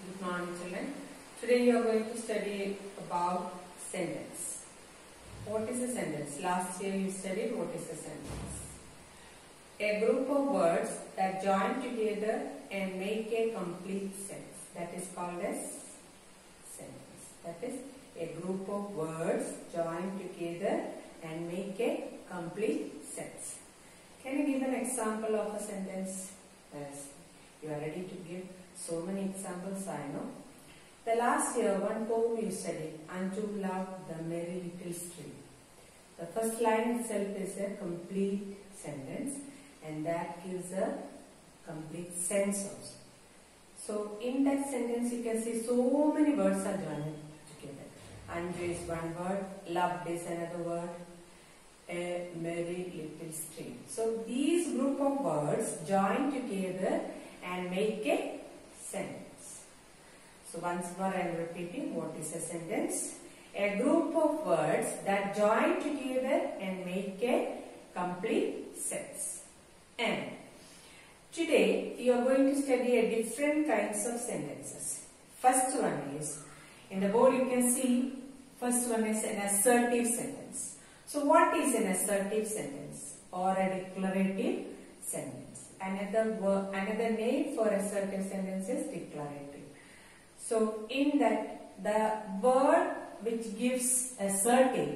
Good morning, children. Today you are going to study about sentence. What is a sentence? Last year you studied what is a sentence. A group of words that join together and make a complete sense. That is called as sentence. That is a group of words join together and make a complete sense. Can you give an example of a sentence? Yes. You are ready to give so many examples, I know. The last year, one poem you studied, Anju loved the merry little stream. The first line itself is a complete sentence and that gives a complete sense also. So, in that sentence you can see so many words are joined together. Anju is one word, loved is another word, a merry little stream. So, these group of words join together and make a sentence. So once more I am repeating what is a sentence. A group of words that join together and make a complete sense. And today you are going to study a different kinds of sentences. First one is, in the board you can see, first one is an assertive sentence. So what is an assertive sentence or a declarative sentence? Another name for assertive sentence is declarative. So in that, the word which gives assertive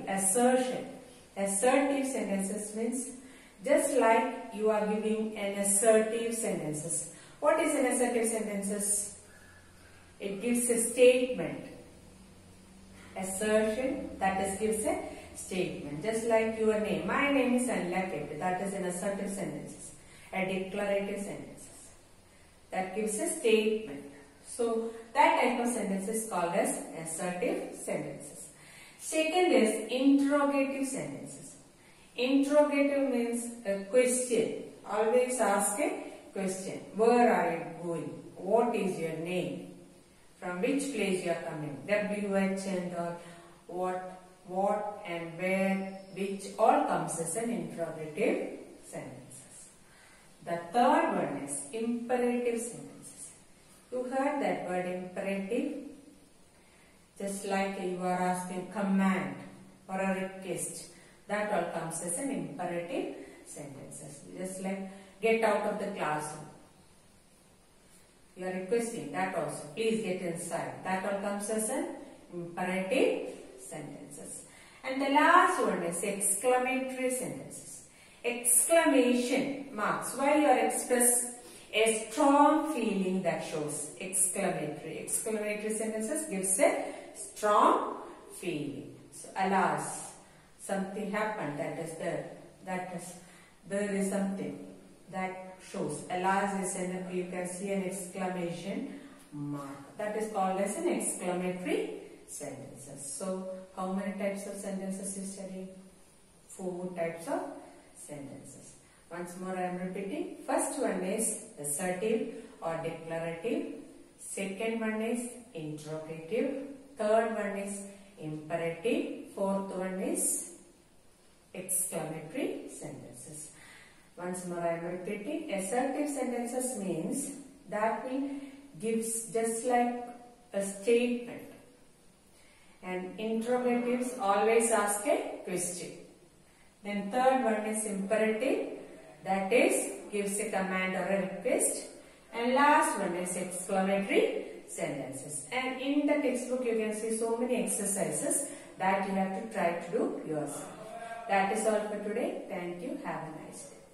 sentences means just like you are giving an assertive sentences. What is an assertive sentences? It gives a statement. Assertion, that is gives a statement. Just like your name. My name is Anila Keppi. That is an assertive sentence. A declarative sentences. That gives a statement. So, that type of sentence is called as assertive sentences. Second is interrogative sentences. Interrogative means a question. Always ask a question. Where are you going? What is your name? From which place you are coming? WH and what and where, which all comes as an interrogative sentence. The third one is imperative sentences. You heard that word imperative? Just like you are asking command or a request. That all comes as an imperative sentences. Just like get out of the classroom. You are requesting that also. Please get inside. That all comes as an imperative sentences. And the last one is exclamatory sentences. Exclamation marks. Why you are express a strong feeling that shows exclamatory. Exclamatory sentences gives a strong feeling. So, alas, something happened. That is there is something that shows. Alas is you can see an exclamation mark. That is called as an exclamatory sentences. So, how many types of sentences you study? 4 types of sentences. Once more I am repeating. First one is assertive or declarative. Second one is interrogative. Third one is imperative. Fourth one is exclamatory sentences. Once more I am repeating. Assertive sentences means that will gives just like a statement. And interrogatives always ask a question. Then third one is imperative, that is gives a command or a request. And last one is exclamatory sentences. And in the textbook you can see so many exercises that you have to try to do yourself. That is all for today. Thank you. Have a nice day.